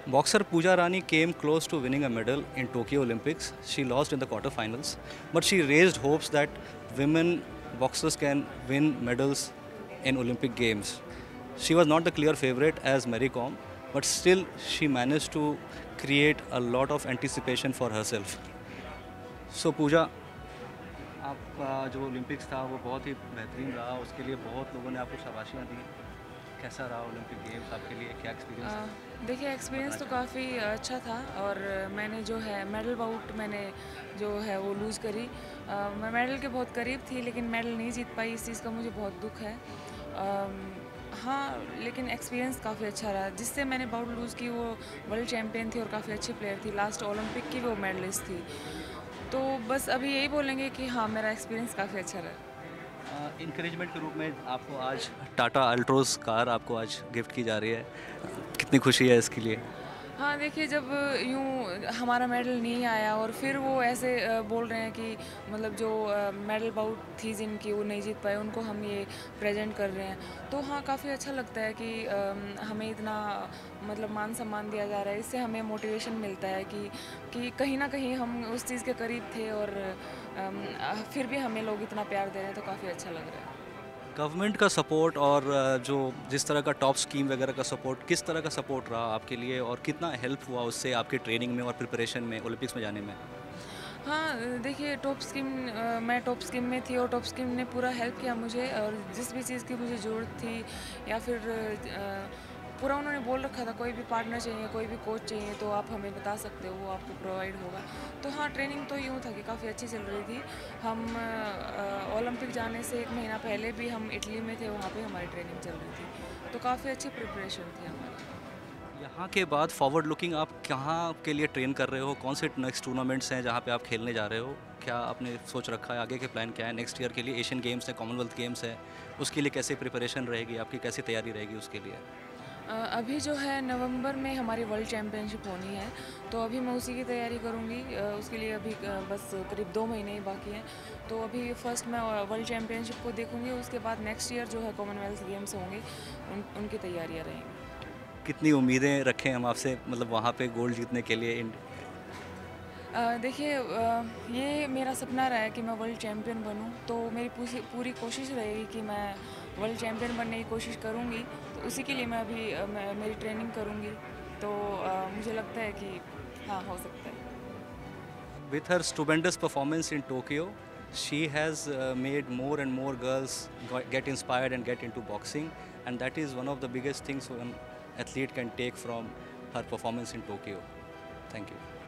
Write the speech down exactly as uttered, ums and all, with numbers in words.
Boxer Pooja Rani came close to winning a medal in Tokyo Olympics. She lost in the quarterfinals, but she raised hopes that women boxers can win medals in Olympic Games. She was not the clear favorite as Mary Kom, but still she managed to create a lot of anticipation for herself. So Pooja, आपका जो Olympics था वो बहुत ही बेहतरीन रहा, उसके लिए बहुत लोगों ने आपको शाबाशियाँ दी। कैसा रहा ओलंपिक गेम्स आपके लिए, क्या एक्सपीरियंस था? अ, देखिए एक्सपीरियंस तो काफ़ी अच्छा था और मैंने जो है मेडल बाउट मैंने जो है वो लूज़ करी। अ, मैं मेडल के बहुत करीब थी लेकिन मेडल नहीं जीत पाई, इस चीज़ का मुझे बहुत दुख है। अम, हाँ, लेकिन एक्सपीरियंस काफ़ी अच्छा रहा। जिससे मैंने बाउट लूज़ की वो वर्ल्ड चैम्पियन थी और काफ़ी अच्छी प्लेयर थी, लास्ट ओलंपिक की वो मेडलिस्ट थी। तो बस अभी यही बोलेंगे कि हाँ, मेरा एक्सपीरियंस काफ़ी अच्छा रहा। इंकरेजमेंट के रूप में आपको आज टाटा अल्ट्रोज कार आपको आज गिफ्ट की जा रही है, कितनी खुशी है इसके लिए? हाँ, देखिए जब यूँ हमारा मेडल नहीं आया और फिर वो ऐसे अ, बोल रहे हैं कि मतलब जो अ, मेडल बाउट थी जिनकी वो नहीं जीत पाए उनको हम ये प्रेजेंट कर रहे हैं। तो हाँ, काफ़ी अच्छा लगता है कि अम, हमें इतना मतलब मान सम्मान दिया जा रहा है। इससे हमें मोटिवेशन मिलता है कि कि कहीं न कहीं हम उस चीज़ के करीब थे और अम, अ, फिर भी हमें लोग इतना प्यार दे रहे हैं तो काफ़ी अच्छा लग रहा है। गवर्नमेंट का सपोर्ट और अ, जो जिस तरह का टॉप स्कीम वगैरह का सपोर्ट, किस तरह का सपोर्ट रहा आपके लिए और कितना हेल्प हुआ उससे आपके ट्रेनिंग में और प्रिपरेशन में ओलंपिक्स में जाने में? हाँ, देखिए टॉप स्कीम अ, मैं टॉप स्कीम में थी और टॉप स्कीम ने पूरा हेल्प किया मुझे और जिस भी चीज़ की मुझे ज़रूरत थी या फिर अ, पूरा उन्होंने बोल रखा था कोई भी पार्टनर चाहिए, कोई भी कोच चाहिए तो आप हमें बता सकते हो, वो आपको प्रोवाइड होगा। तो हाँ, ट्रेनिंग तो यूँ था कि काफ़ी अच्छी चल रही थी। हम अ, ओलंपिक जाने से एक महीना पहले भी हम इटली में थे, वहाँ पे हमारी ट्रेनिंग चल रही थी। तो काफ़ी अच्छी प्रिपरेशन थी हमारी। यहाँ के बाद फॉरवर्ड लुकिंग आप कहाँ के लिए ट्रेन कर रहे हो? कौन से नेक्स्ट टूर्नामेंट्स हैं जहाँ पे आप खेलने जा रहे हो? क्या आपने सोच रखा है, आगे के प्लान क्या है नेक्स्ट ईयर के लिए? एशियन गेम्स है, कॉमनवेल्थ गेम्स है, उसके लिए कैसे प्रिपरेशन रहेगी आपकी, कैसी तैयारी रहेगी उसके लिए? अ, अभी जो है नवंबर में हमारी वर्ल्ड चैम्पियनशिप होनी है, तो अभी मैं उसी की तैयारी करूँगी। अ, उसके लिए अभी अ, बस करीब दो महीने ही बाकी हैं। तो अभी फर्स्ट मैं अ, वर्ल्ड चैम्पियनशिप को देखूँगी, उसके बाद नेक्स्ट ईयर जो है कॉमनवेल्थ गेम्स होंगे, उन उनकी तैयारियाँ रहेंगी। कितनी उम्मीदें रखें हम आपसे, मतलब वहाँ पे गोल्ड जीतने के लिए इंड अ, देखिए अ, ये मेरा सपना रहा है कि मैं वर्ल्ड चैम्पियन बनूँ, तो मेरी पूसी पूरी कोशिश रहेगी कि मैं वर्ल्ड चैम्पियन बनने की कोशिश करूँगी। तो उसी के लिए मैं अभी अ, मैं मेरी ट्रेनिंग करूँगी। तो अ, मुझे लगता है कि हाँ, हो सकता है। With her stupendous performance in Tokyo, she has uh, made more and more girls go- get inspired and get into boxing, and that is one of the biggest things one athlete can take from her performance in Tokyo. Thank you.